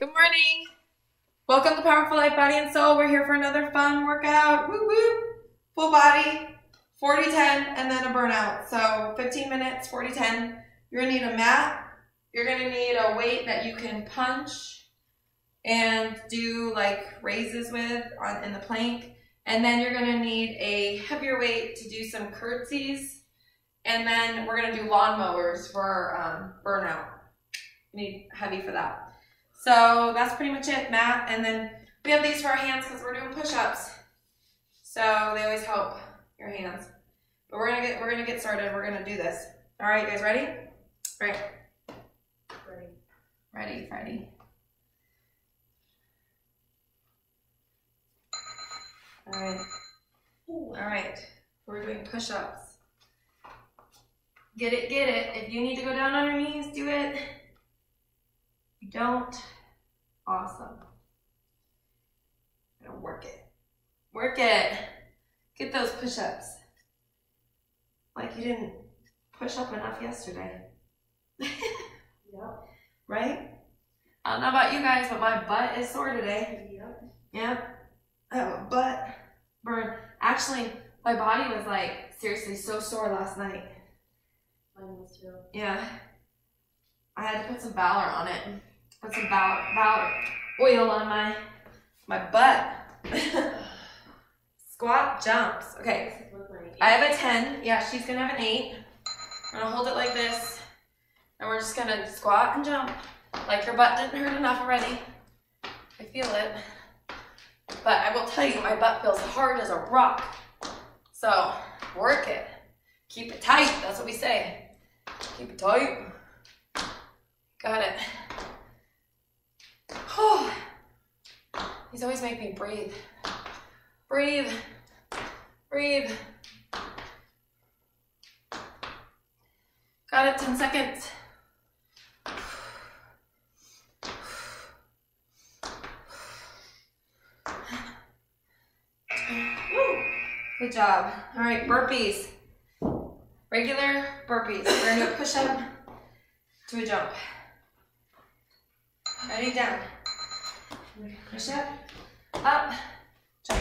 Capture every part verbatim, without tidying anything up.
Good morning. Welcome to Powerful Life Body and Soul. We're here for another fun workout. Woo woo. Full body, forty ten, and then a burnout. So fifteen minutes, forty ten. You're gonna need a mat. You're gonna need a weight that you can punch and do like raises with on in the plank. And then you're gonna need a heavier weight to do some curtsies. And then we're gonna do lawnmowers for um, burnout. You need heavy for that. So that's pretty much it, mat. And then we have these for our hands because we're doing push-ups. So they always help your hands. But we're gonna get we're gonna get started. We're gonna do this. All right, you guys ready? Right. Ready. Ready, ready. All right. All right. We're doing push-ups. Get it, get it. If you need to go down on your knees, do it. You don't. Awesome. Gonna work it. Work it. Get those push-ups. Like you didn't push up enough yesterday. Yep. Right? I don't know about you guys, but my butt is sore today. Yep. Yep. I have a butt burn. Actually, my body was like seriously so sore last night. Mine was too. Yeah. I had to put some Valor on it. Put some Valor, Valor oil on my my butt. Squat jumps. Okay. I have a ten. Yeah, she's gonna have an eight. I'm gonna hold it like this, and we're just gonna squat and jump. Like your butt didn't hurt enough already. I feel it. But I will tell you, my butt feels hard as a rock. So work it. Keep it tight. That's what we say. Keep it tight. Got it. Oh, these always make me breathe. Breathe. Breathe. Got it, ten seconds. Good job. All right, burpees. Regular burpees. We're gonna do a push-up to a jump. Ready, down. Push up, up, jump.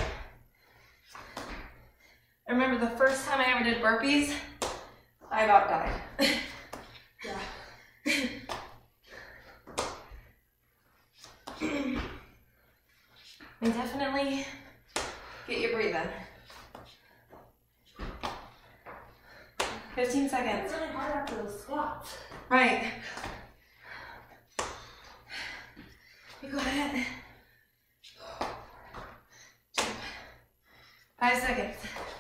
I remember the first time I ever did burpees, I about died. Yeah. And definitely get your breathing. fifteen seconds. It's really hard after those squats. Right. You got it. Jump. Five seconds.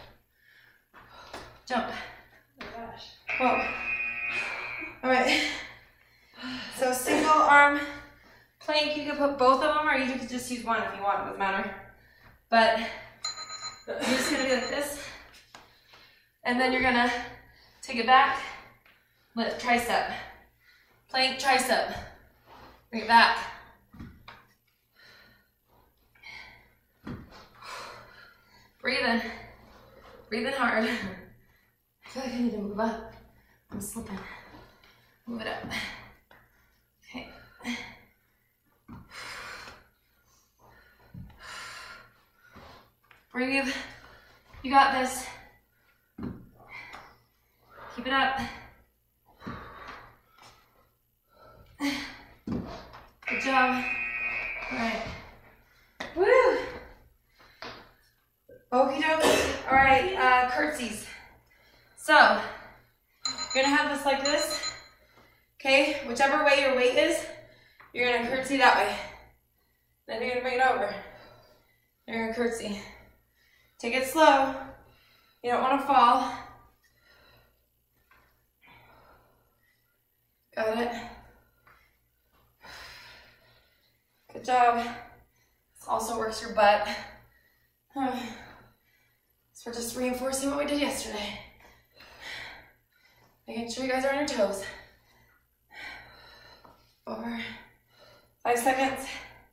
Jump. Oh my gosh. Whoa. All right. So single arm plank, you could put both of them or you could just use one if you want, it doesn't matter. But you're just gonna be like this. And then you're gonna take it back, lift tricep. Plank, tricep. Bring it back. Breathing. Breathing hard. I feel like I need to move up. I'm slipping. Move it up. Okay. Breathe. You got this. Keep it up. Good job. All right. Woo! Okie dokie. All right, uh, curtsies. So, you're gonna have this like this. Okay, whichever way your weight is, you're gonna curtsy that way. Then you're gonna bring it over. You're gonna curtsy. Take it slow. You don't wanna fall. Got it? Good job. This also works your butt. So we're just reinforcing what we did yesterday. Making sure you guys are on your toes. Over. Five seconds.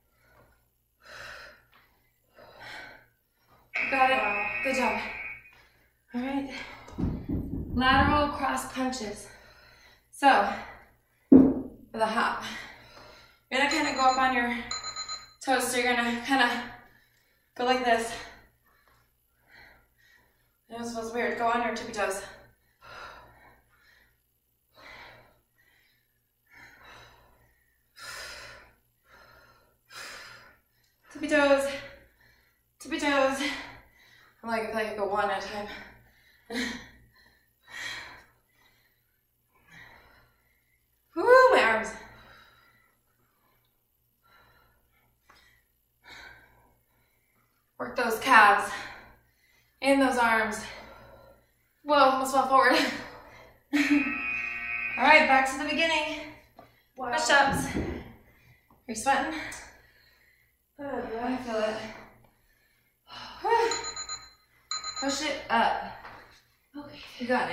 Got it. Good job. All right. Lateral cross punches. So, for the hop, you're gonna gonna kind of go up on your toes, so you're gonna kind of go like this. I know it feels weird. Go on your tippy toes. Tippy toes. Tippy toes. I like, I feel like I go one at a time. Woo, my arms. Work those calves and those arms. Whoa, almost fell forward. All right, back to the beginning. Wow. Push-ups. You're sweating? Oh, I feel it. Push it up. okay. You got it.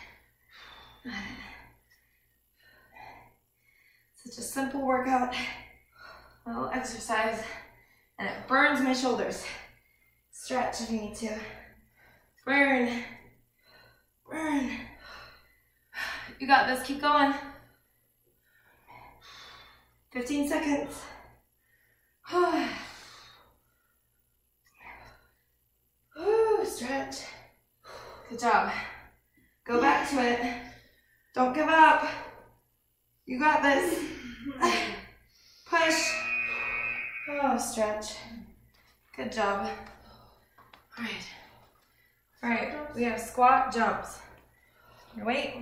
Such a simple workout, a little exercise, and it burns my shoulders. Stretch if you need to. Burn. Burn. You got this, keep going. fifteen seconds. Ooh, stretch. Good job. Go back to it. Don't give up. You got this. Push. Oh, stretch. Good job. All right. All right, we have squat jumps. Your weight.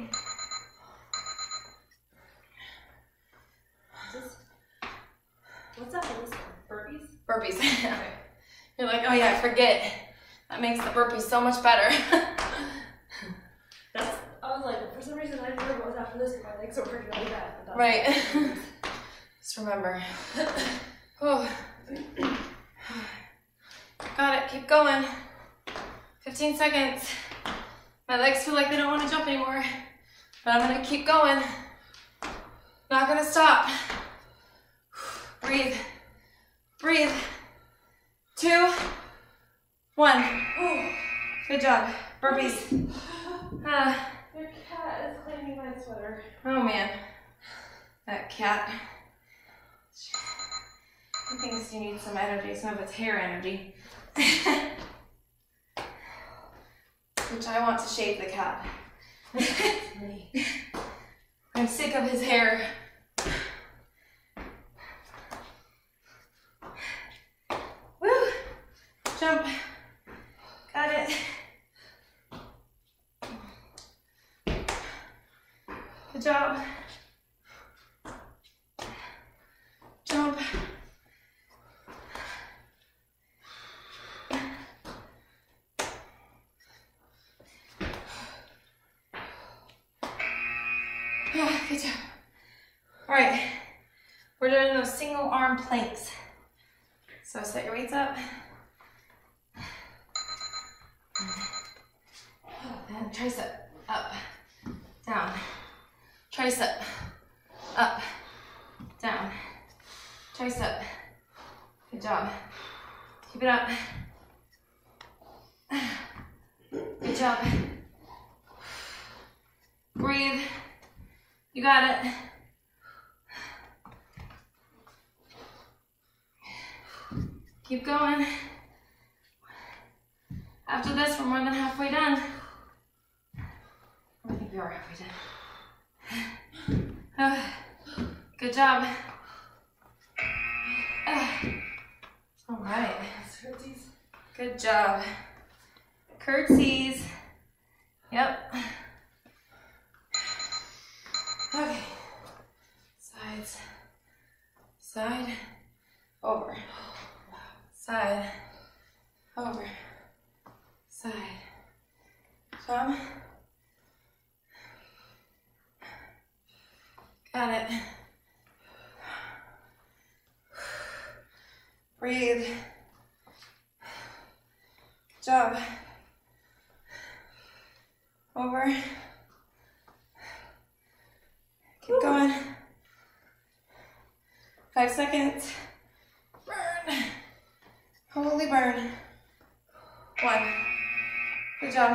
What's that for this one? Burpees? Burpees. You're like, oh yeah, I forget. That makes the burpees so much better. That's, I was like, for some reason I remember what was after this because my legs were hurting really bad. But Right. Just remember. Oh. Got it, keep going. fifteen seconds. My legs feel like they don't want to jump anymore, but I'm gonna keep going. Not gonna stop. Breathe. Breathe. Two. One. Good job. Burpees. Ah. Your cat is claiming my sweater. Oh man. That cat. He thinks you need some energy, some of its hair energy. Which I want to shave the cat. I'm sick of his hair. Woo! Jump. Got it. Good job. Jump. Good job. All right, we're doing those single arm planks. So set your weights up. And tricep up, down. Tricep up, down. Tricep. Good job. Keep it up. Good job. Breathe. You got it. Keep going. After this, we're more than halfway done. I think we are halfway done. Uh, good job. Uh, all right. Good job. Curtsies. Yep. Okay. Sides. Side. Over. Side. Over. Side. Jump. Got it. Breathe. Good job. Over. Keep going. Five seconds. Burn. Holy burn. One. Good job.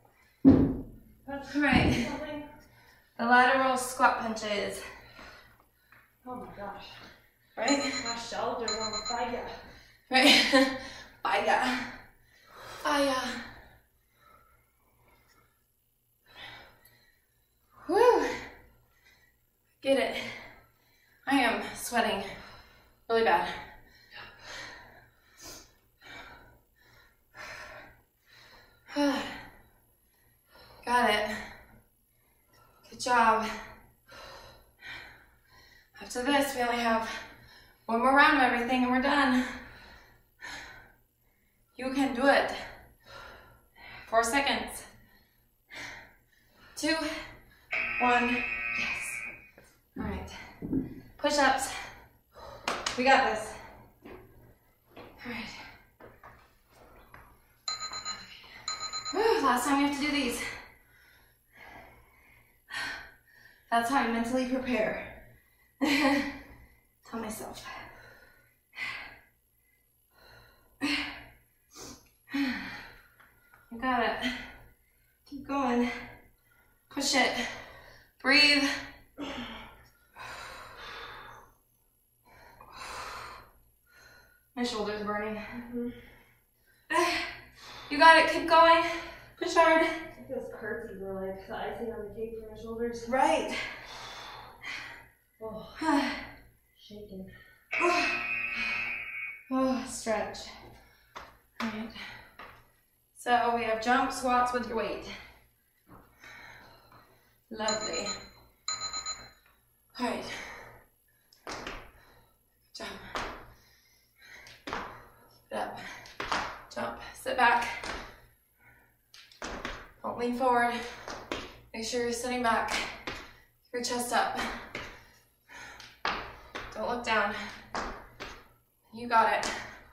All right. The lateral squat punches. Oh my gosh. Right? right? My shoulders on the fire. Right? Fire. Fire. Woo. Get it. I am sweating really bad. Got it. Good job. After this, we only have one more round of everything and we're done. You can do it. Four seconds. Two, one, yes. All right. Push-ups. We got this. All right. Whew, last time we have to do these. That's how I mentally prepare. Tell myself. You got it. Keep going. Push it. Breathe. My shoulder's burning. Mm-hmm. You got it. Keep going. Push hard. I think those curtsies were like the icing on the cake for my shoulders. Right. Oh, shaking. Oh, stretch. All right. So we have jump squats with your weight. Lovely. All right. Jump. Get up. Jump. Sit back. Don't lean forward. Make sure you're sitting back. Keep your chest up. Don't look down. You got it.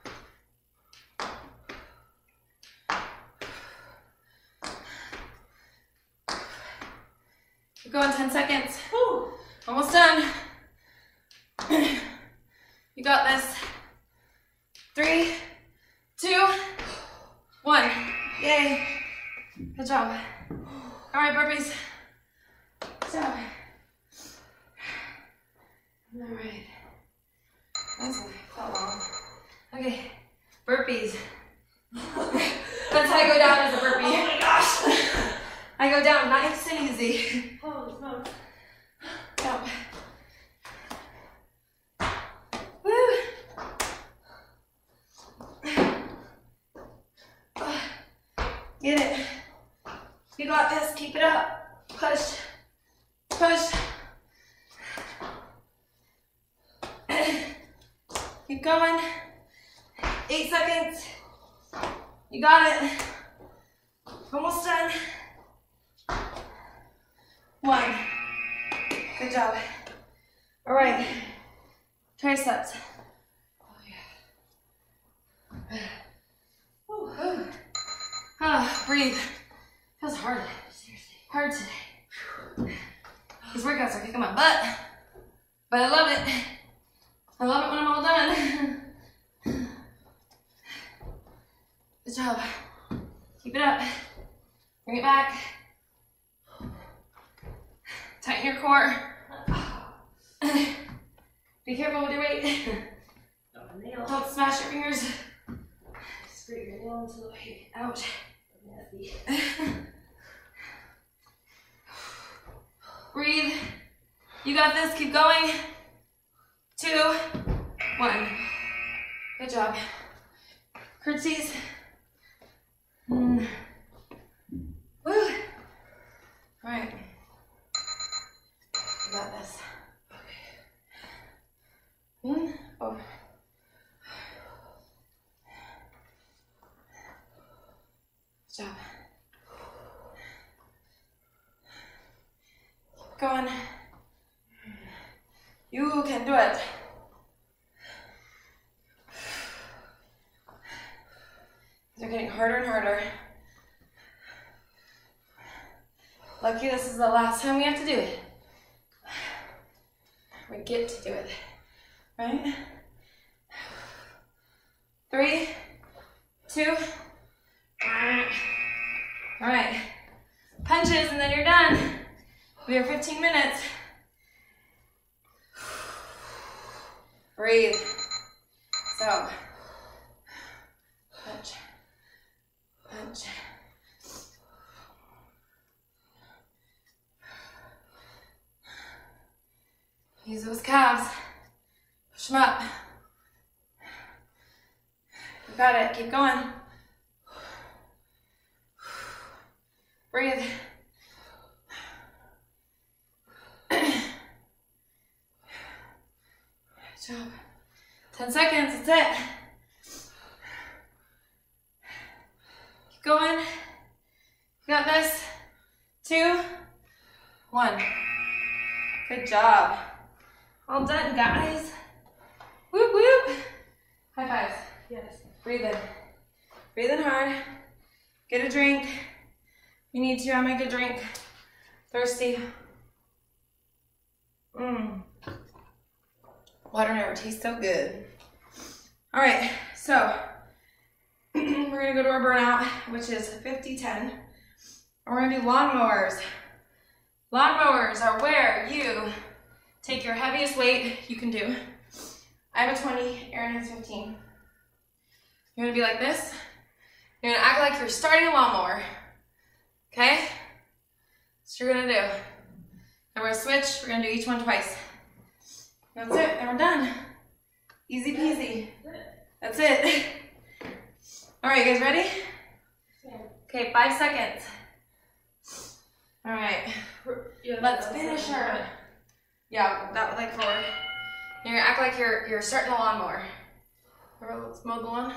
Keep going, ten seconds. Woo. Almost done. You got this. Three, two, one. Yay. Good job. All right, burpees. Good job. All right. That's felt long. Okay, burpees. That's how I go down as a burpee. Oh my gosh. I go down nice and easy. Holy smokes. Jump. Woo. Get it. You got this. Keep it up. Push. Push. Keep going. Eight seconds. You got it. Almost done. One. Good job. All right. Triceps. Oh, yeah. Ooh. Ah, breathe. Feels hard. Seriously. Hard today. These workouts are kicking my butt. But I love it. I love it when I'm all done. Good job. Keep it up. Bring it back. Tighten your core. Be careful with your weight. Don't smash your fingers. Scrape your nail into the weight. Ouch. Nasty. Breathe. You got this. Keep going. Two, one. Good job. Curtsies. Mm. Woo. All right. You got this. Okay. In, over. Good job. Keep going. You can do it. They're getting harder and harder. Lucky this is the last time we have to do it. We get to do it, right? Three, two, all right. Punches and then you're done. We have fifteen minutes. Breathe. breathe. So, punch, punch. Use those calves. Push them up. You got it. Keep going. Breathe. Good job. ten seconds. That's it. Keep going. You got this. Two. One. Good job. All done, guys. Whoop, whoop. High fives. Yes. Breathe in. Breathe in hard. Get a drink. You need to, I'll make a drink. Thirsty. Mmm. Water never tastes so good. All right, so we're gonna go to our burnout, which is fifty ten. We're gonna do lawnmowers. Lawnmowers are where you take your heaviest weight you can do. I have a twenty, Erin has fifteen. You're gonna be like this. You're gonna act like you're starting a lawnmower. Okay? That's what you're gonna do. And we're gonna switch, we're gonna do each one twice. That's it, and we're done. Easy peasy. That's it. All right, you guys ready? Okay, five seconds. All right, let's finish her. Yeah, that would like forward. You're gonna act like you're you're starting a lawnmower. Let's mow the lawn.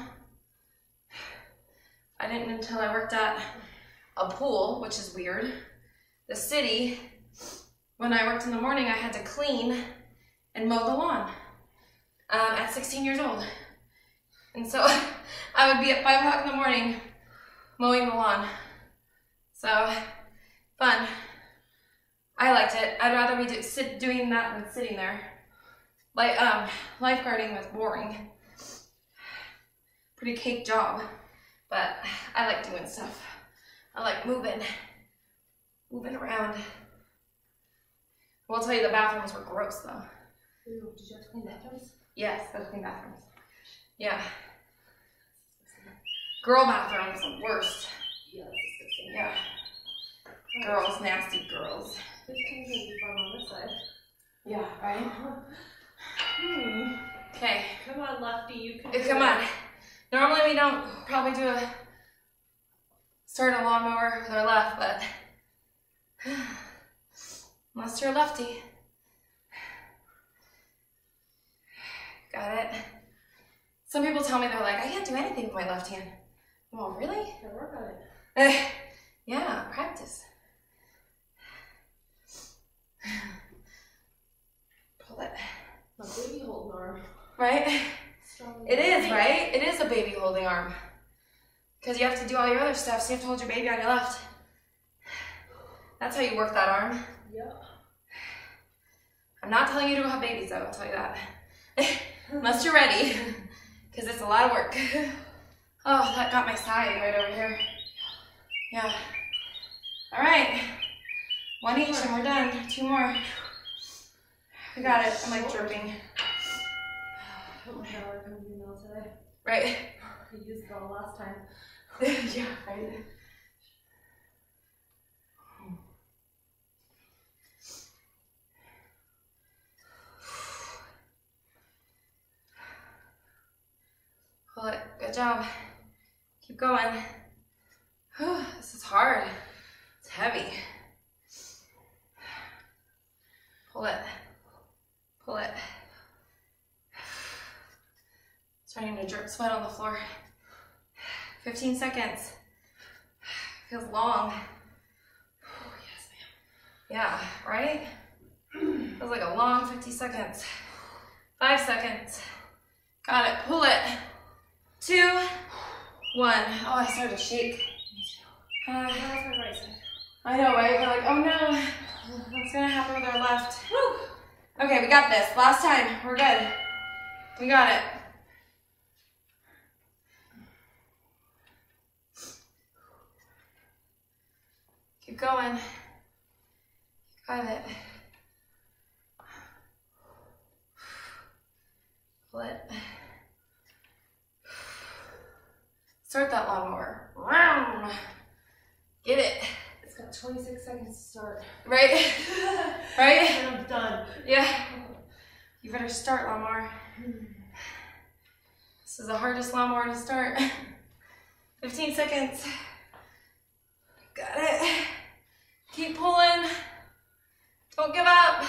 I didn't until I worked at a pool, which is weird. The city, when I worked in the morning, I had to clean and mow the lawn um, at sixteen years old. And so I would be at five o'clock in the morning mowing the lawn. So fun. I liked it. I'd rather be do, sit, doing that than sitting there. Like um, lifeguarding was boring. Pretty cake job, but I like doing stuff. I like moving, moving around. I will tell you the bathrooms were gross though. Ooh, did you have to clean bathrooms? Yes, I clean bathrooms. Yeah. Girl bathrooms the worst. Yeah, that's disgusting. Yeah. Girls, nasty girls. This can be fun on this side. Yeah, right? Hmm. Okay. Come on, Lefty, you can Uh, do Come it. on. Normally we don't probably do a start a lawnmower with our left, but unless you're a lefty. Got it. Some people tell me they're like, I can't do anything with my left hand. Well, really? Gotta work on it. Eh, yeah, practice. Pull it. My baby holding arm. Right? Strong. It is, right? It is a baby holding arm. Because you have to do all your other stuff, so you have to hold your baby on your left. That's how you work that arm. Yeah. I'm not telling you to go have babies though, I'll tell you that. Unless you're ready, because it's a lot of work. Oh, that got my side right over here. Yeah. All right. One each and we're done. Two more. We got it. I'm like dripping. I hope my shower comes in now today. Right? I used it all last time. Yeah, right. Pull it. Good job. Keep going. This is hard. It's heavy. Pull it. Pull it. Starting to drip sweat on the floor. fifteen seconds. Feels long. Oh, yes, ma'am. Yeah, right? Feels like a long fifty seconds. Five seconds. Got it. Pull it. Two, one. Oh, I started to shake. Uh, I know, right? We're like, oh no, what's gonna happen with our left? Whew. Okay, we got this. Last time. We're good. We got it. Keep going. Got it. Pull it. Start that lawnmower. Get it. It's got twenty-six seconds to start. Right? Right? And I'm done. Yeah. You better start, lawnmower. This is the hardest lawnmower to start. fifteen seconds. Got it. Keep pulling. Don't give up.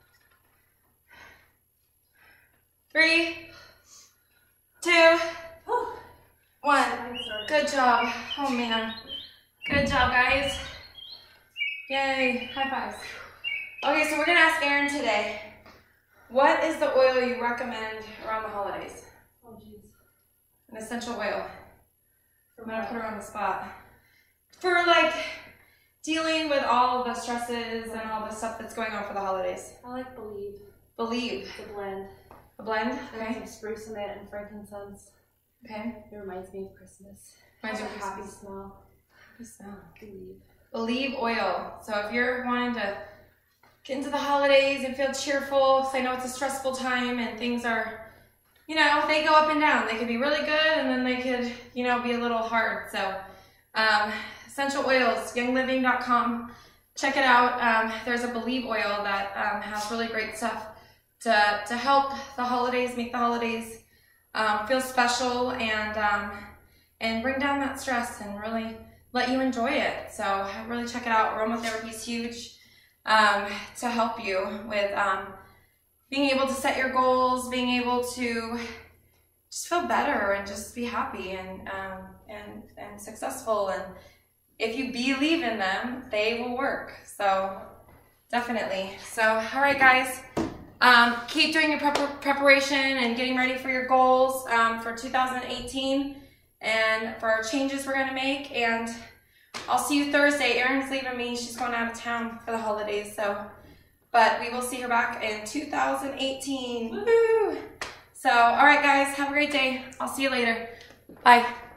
Three, two, one. Good job. Oh man. Good job, guys. Yay. High fives. Okay, so we're gonna ask Erin today, what is the oil you recommend around the holidays? Oh jeez. An essential oil. I'm gonna put her on the spot. For like dealing with all the stresses and all the stuff that's going on for the holidays. I like Believe. Believe. It's a blend. A blend? There's Okay. some spruce in it and frankincense. Okay. It reminds me of Christmas. Reminds you of It's a happy Christmas. smell. Happy smell. Believe. Believe oil. So if you're wanting to get into the holidays and feel cheerful, because I know it's a stressful time and things are, you know, they go up and down. They could be really good and then they could, you know, be a little hard. So um, essential oils, young living dot com. Check it out. Um, there's a Believe oil that um, has really great stuff to, to help the holidays, make the holidays um, feel special and, um, and bring down that stress and really let you enjoy it. So really check it out. Aromatherapy is huge um, to help you with um, being able to set your goals, being able to just feel better and just be happy and, um, and, and successful. And if you believe in them, they will work. So definitely. So, all right, guys. Um, keep doing your prep preparation and getting ready for your goals um, for two thousand eighteen and for our changes we're going to make. And I'll see you Thursday. Erin's leaving me. She's going out of town for the holidays. So, but we will see her back in two thousand eighteen. Woohoo! So, all right, guys. Have a great day. I'll see you later. Bye.